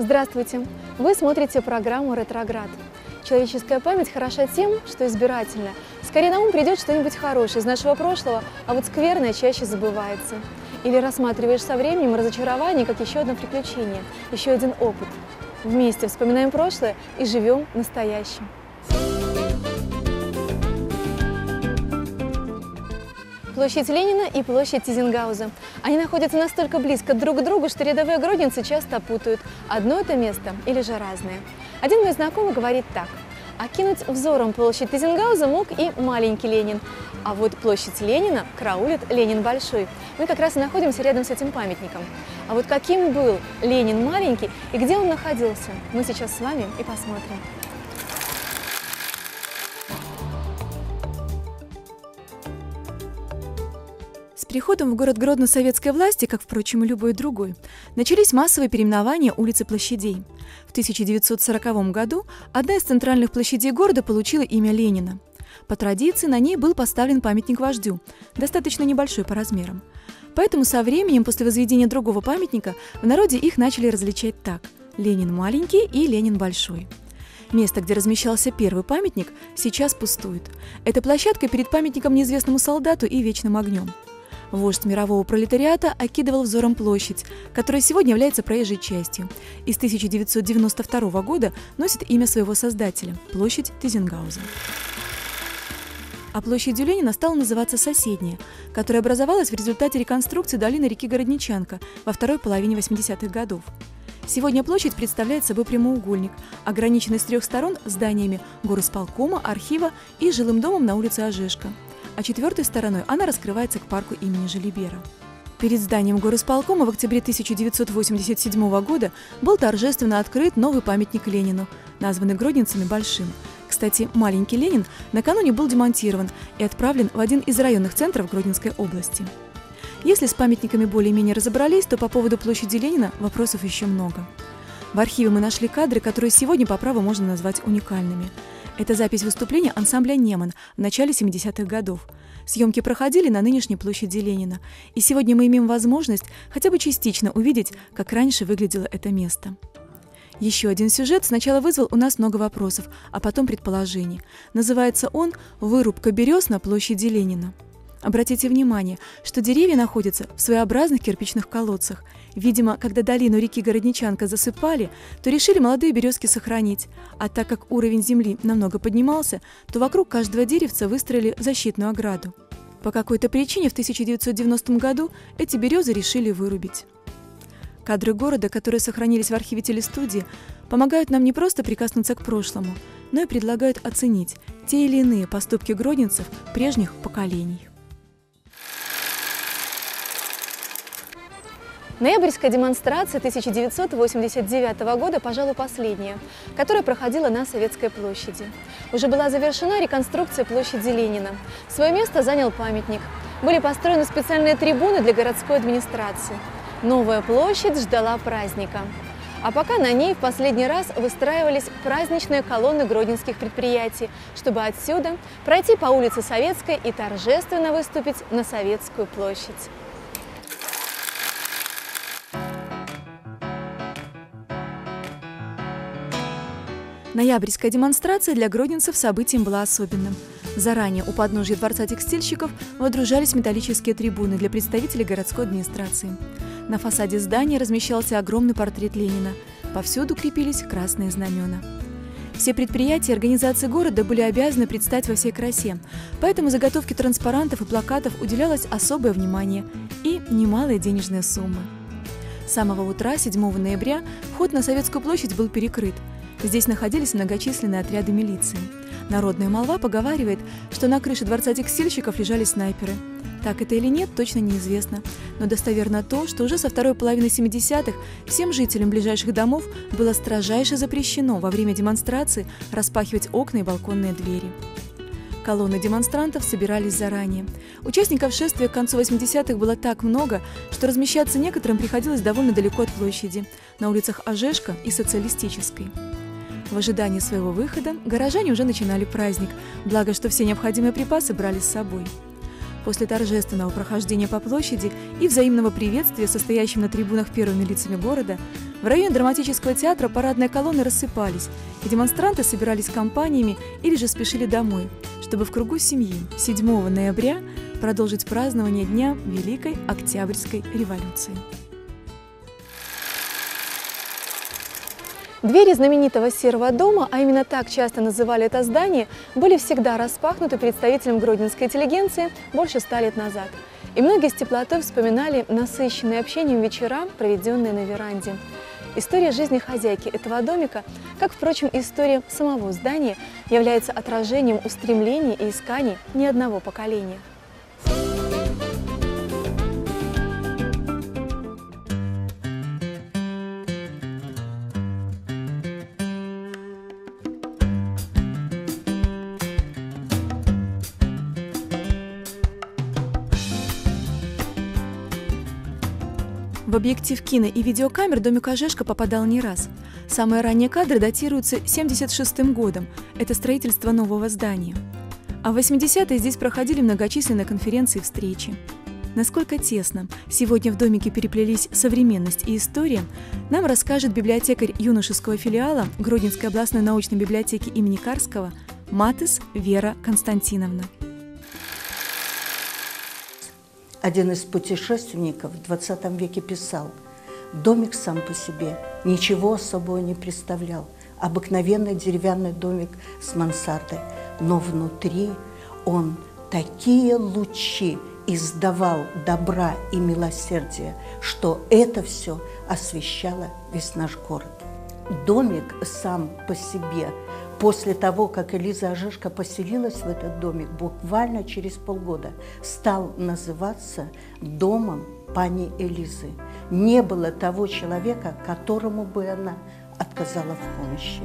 Здравствуйте! Вы смотрите программу «Ретроград». Человеческая память хороша тем, что избирательна. Скорее на ум придет что-нибудь хорошее из нашего прошлого, а вот скверное чаще забывается. Или рассматриваешь со временем разочарование как еще одно приключение, еще один опыт. Вместе вспоминаем прошлое и живем настоящим. Площадь Ленина и площадь Тизенгауза. Они находятся настолько близко друг к другу, что рядовые гродненцы часто путают, одно это место или же разное. Один мой знакомый говорит так: окинуть взором площадь Тизенгауза мог и маленький Ленин, а вот площадь Ленина караулит Ленин большой. Мы как раз и находимся рядом с этим памятником. А вот каким был Ленин маленький и где он находился, мы сейчас с вами и посмотрим. С приходом в город Гродно советской власти, как, впрочем, и любой другой, начались массовые переименования улиц и площадей. В 1940 году одна из центральных площадей города получила имя Ленина. По традиции на ней был поставлен памятник вождю, достаточно небольшой по размерам. Поэтому со временем, после возведения другого памятника, в народе их начали различать так: Ленин маленький и Ленин большой. Место, где размещался первый памятник, сейчас пустует. Это площадка перед памятником неизвестному солдату и вечным огнем. Вождь мирового пролетариата окидывал взором площадь, которая сегодня является проезжей частью, и с 1992 года носит имя своего создателя – площадь Тизенгауза. А площадью Ленина стала называться соседняя, которая образовалась в результате реконструкции долины реки Городничанка во второй половине 80-х годов. Сегодня площадь представляет собой прямоугольник, ограниченный с трех сторон зданиями горисполкома, архива и жилым домом на улице Ожешко. А четвертой стороной она раскрывается к парку имени Желибера. Перед зданием горисполкома в октябре 1987 года был торжественно открыт новый памятник Ленину, названный гродненцами Большим. Кстати, маленький Ленин накануне был демонтирован и отправлен в один из районных центров Гродненской области. Если с памятниками более-менее разобрались, то по поводу площади Ленина вопросов еще много. В архиве мы нашли кадры, которые сегодня по праву можно назвать уникальными. Это запись выступления ансамбля «Неман» в начале 70-х годов. Съемки проходили на нынешней площади Ленина, и сегодня мы имеем возможность хотя бы частично увидеть, как раньше выглядело это место. Еще один сюжет сначала вызвал у нас много вопросов, а потом предположений. Называется он «Вырубка берез на площади Ленина». Обратите внимание, что деревья находятся в своеобразных кирпичных колодцах. Видимо, когда долину реки Городничанка засыпали, то решили молодые березки сохранить. А так как уровень земли намного поднимался, то вокруг каждого деревца выстроили защитную ограду. По какой-то причине в 1990 году эти березы решили вырубить. Кадры города, которые сохранились в архиве телестудии, помогают нам не просто прикоснуться к прошлому, но и предлагают оценить те или иные поступки гродненцев прежних поколений. Ноябрьская демонстрация 1989 года, пожалуй, последняя, которая проходила на Советской площади. Уже была завершена реконструкция площади Ленина. Свое место занял памятник. Были построены специальные трибуны для городской администрации. Новая площадь ждала праздника. А пока на ней в последний раз выстраивались праздничные колонны гродненских предприятий, чтобы отсюда пройти по улице Советской и торжественно выступить на Советскую площадь. Ноябрьская демонстрация для гродненцев событием была особенным. Заранее у подножия Дворца текстильщиков водружались металлические трибуны для представителей городской администрации. На фасаде здания размещался огромный портрет Ленина. Повсюду крепились красные знамена. Все предприятия и организации города были обязаны предстать во всей красе, поэтому заготовке транспарантов и плакатов уделялось особое внимание и немалые денежные суммы. С самого утра, 7 ноября, вход на Советскую площадь был перекрыт. Здесь находились многочисленные отряды милиции. Народная молва поговаривает, что на крыше Дворца текстильщиков лежали снайперы. Так это или нет, точно неизвестно. Но достоверно то, что уже со второй половины 70-х всем жителям ближайших домов было строжайше запрещено во время демонстрации распахивать окна и балконные двери. Колонны демонстрантов собирались заранее. Участников шествия к концу 80-х было так много, что размещаться некоторым приходилось довольно далеко от площади, на улицах Ожешко и Социалистической. В ожидании своего выхода горожане уже начинали праздник, благо что все необходимые припасы брали с собой. После торжественного прохождения по площади и взаимного приветствия, состоящим на трибунах первыми лицами города, в районе драматического театра парадные колонны рассыпались, и демонстранты собирались компаниями или же спешили домой, чтобы в кругу семьи 7 ноября продолжить празднование Дня Великой Октябрьской революции. Двери знаменитого Серого дома, а именно так часто называли это здание, были всегда распахнуты представителям гродненской интеллигенции больше 100 лет назад. И многие с теплотой вспоминали насыщенные общением вечера, проведенные на веранде. История жизни хозяйки этого домика, как, впрочем, история самого здания, является отражением устремлений и исканий ни одного поколения. В объектив кино и видеокамер домик Ожешко попадал не раз. Самые ранние кадры датируются 1976 годом. Это строительство нового здания. А в 80-е здесь проходили многочисленные конференции и встречи. Насколько тесно сегодня в домике переплелись современность и история, нам расскажет библиотекарь юношеского филиала Гродненской областной научной библиотеки имени Карского Матыс Вера Константиновна. Один из путешественников в 20 веке писал: «Домик сам по себе ничего собой не представлял. Обыкновенный деревянный домик с мансардой, но внутри он такие лучи издавал добра и милосердия, что это все освещало весь наш город». Домик сам по себе, после того, как Элиза Ожешко поселилась в этот домик, буквально через полгода стал называться домом пани Элизы. Не было того человека, которому бы она отказала в помощи.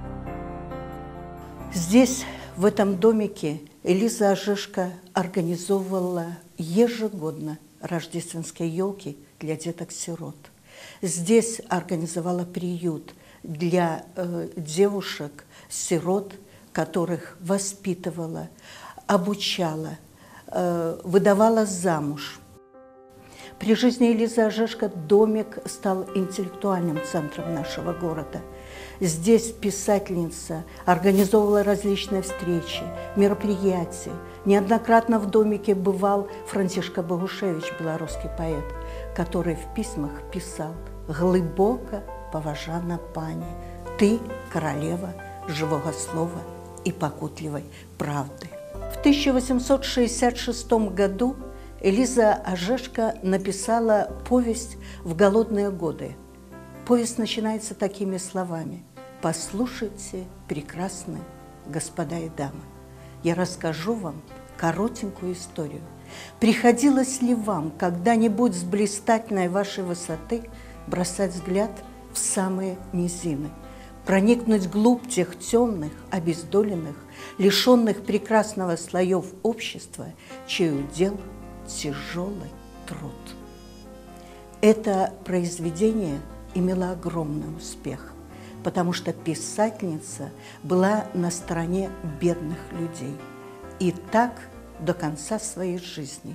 Здесь, в этом домике, Элиза Ожешко организовывала ежегодно рождественские елки для деток-сирот. Здесь организовала приют для девушек-сирот, которых воспитывала, обучала, выдавала замуж. При жизни Элизы Ожешко домик стал интеллектуальным центром нашего города. Здесь писательница организовывала различные встречи, мероприятия. Неоднократно в домике бывал Франтишка Богушевич, белорусский поэт, который в письмах писал: «Глибоко поважана пані, ты королева живого слова и покутливой правды». В 1866 году Элиза Ожешко написала повесть «В голодные годы». Повесть начинается такими словами: «Послушайте, прекрасные господа и дамы, я расскажу вам коротенькую историю. Приходилось ли вам когда-нибудь с блистательной вашей высоты бросать взгляд в самые низины, проникнуть вглубь тех темных, обездоленных, лишенных прекрасного слоев общества, чей удел тяжелый труд?» Это произведение имело огромный успех, потому что писательница была на стороне бедных людей. И так до конца своей жизни.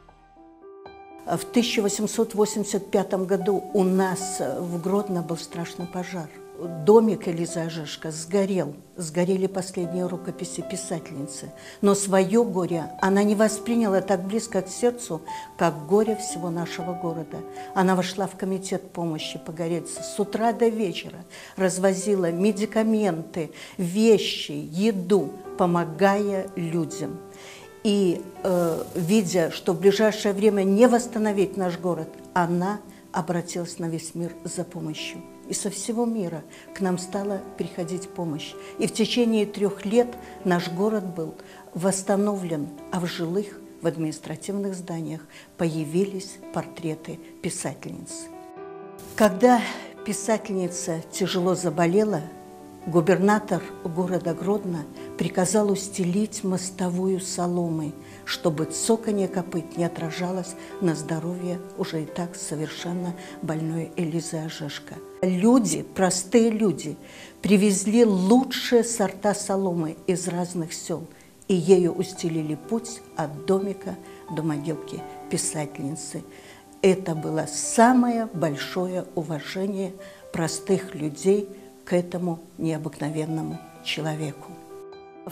В 1885 году у нас в Гродно был страшный пожар. Домик Элизы Ожешко сгорел, сгорели последние рукописи писательницы. Но свое горе она не восприняла так близко к сердцу, как горе всего нашего города. Она вошла в комитет помощи Погорельцу с утра до вечера, развозила медикаменты, вещи, еду, помогая людям. И, видя, что в ближайшее время не восстановить наш город, она обратилась на весь мир за помощью. И со всего мира к нам стала приходить помощь. И в течение 3 лет наш город был восстановлен, а в жилых, в административных зданиях появились портреты писательниц. Когда писательница тяжело заболела, губернатор города Гродно приказал устелить мостовую соломой, чтобы цоканье копыт не отражалось на здоровье уже и так совершенно больной Элизы Ожешко. Люди, простые люди, привезли лучшие сорта соломы из разных сел, и ею устелили путь от домика домоделки, писательницы. Это было самое большое уважение простых людей к этому необыкновенному человеку. В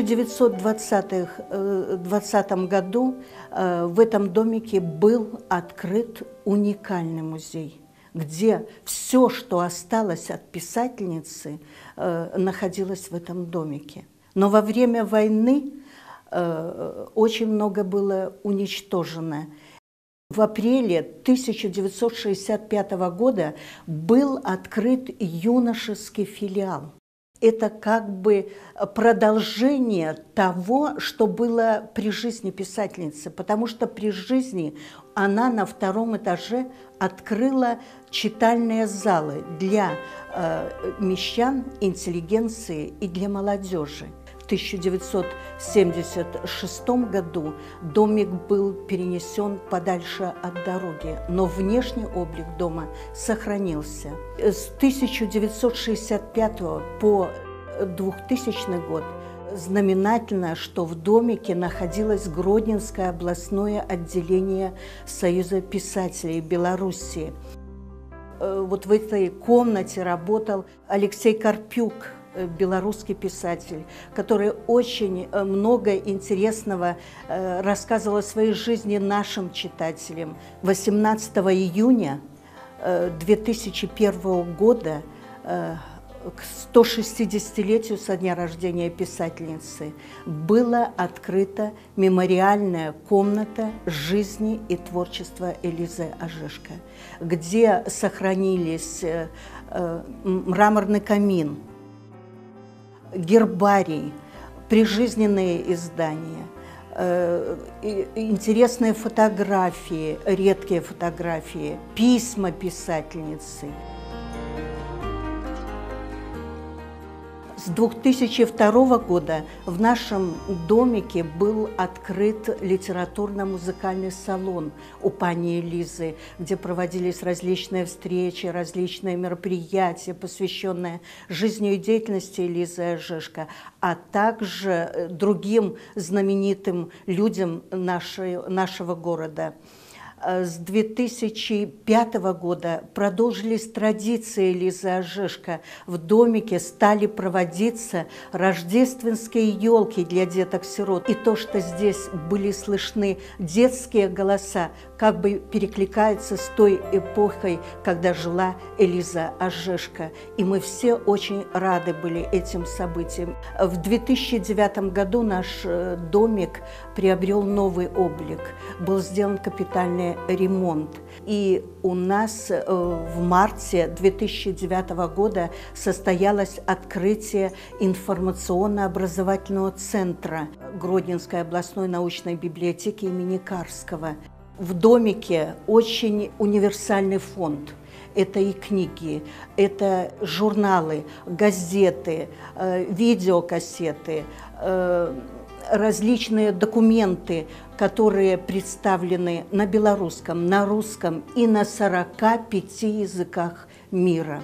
1920 году в этом домике был открыт уникальный музей, где все, что осталось от писательницы, находилось в этом домике. Но во время войны очень много было уничтожено. В апреле 1965 года был открыт юношеский филиал. Это как бы продолжение того, что было при жизни писательницы, потому что при жизни она на 2-м этаже открыла читальные залы для мещан, интеллигенции и для молодежи. В 1976 году домик был перенесен подальше от дороги, но внешний облик дома сохранился. С 1965 по 2000 год знаменательно, что в домике находилось Гродненское областное отделение Союза писателей Белоруссии. Вот в этой комнате работал Алексей Карпюк, белорусский писатель, который очень много интересного рассказывал о своей жизни нашим читателям. 18 июня 2001 года, к 160-летию со дня рождения писательницы, была открыта мемориальная комната жизни и творчества Элизы Ожешко, где сохранились мраморный камин, гербарий, прижизненные издания, интересные фотографии, редкие фотографии, письма писательницы. С 2002 года в нашем домике был открыт литературно-музыкальный салон у пани Элизы, где проводились различные встречи, различные мероприятия, посвященные жизни и деятельности Элизы Ожешко, а также другим знаменитым людям нашего города. С 2005 года продолжились традиции Элизы Ожешко. В домике стали проводиться рождественские елки для деток-сирот. И то, что здесь были слышны детские голоса, как бы перекликается с той эпохой, когда жила Элиза Ожешко. И мы все очень рады были этим событиям. В 2009 году наш домик приобрел новый облик. Был сделан капитальный ремонт. И у нас в марте 2009 года состоялось открытие информационно-образовательного центра Гродненской областной научной библиотеки имени Карского. В домике очень универсальный фонд. Это и книги, это журналы, газеты, видеокассеты, различные документы, которые представлены на белорусском, на русском и на 45 языках мира.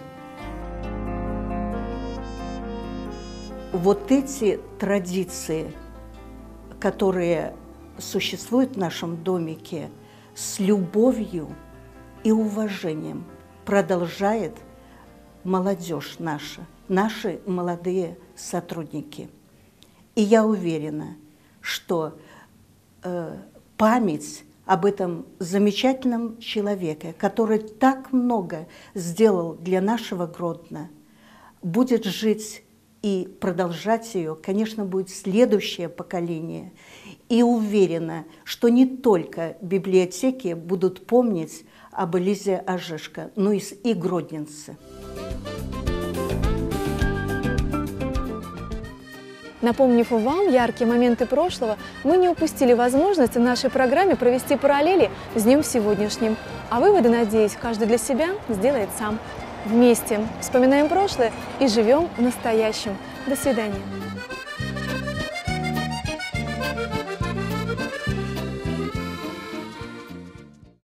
Вот эти традиции, которые существуют в нашем домике, с любовью и уважением продолжает молодежь наша, наши молодые сотрудники. И я уверена, что память об этом замечательном человеке, который так много сделал для нашего Гродно, будет жить и продолжать ее, конечно, будет следующее поколение. И уверена, что не только библиотеки будут помнить об Элизе Ожешко, но и гродненцы. Напомнив вам яркие моменты прошлого, мы не упустили возможность в нашей программе провести параллели с днем сегодняшним. А выводы, надеюсь, каждый для себя сделает сам. Вместе вспоминаем прошлое и живем в настоящем. До свидания.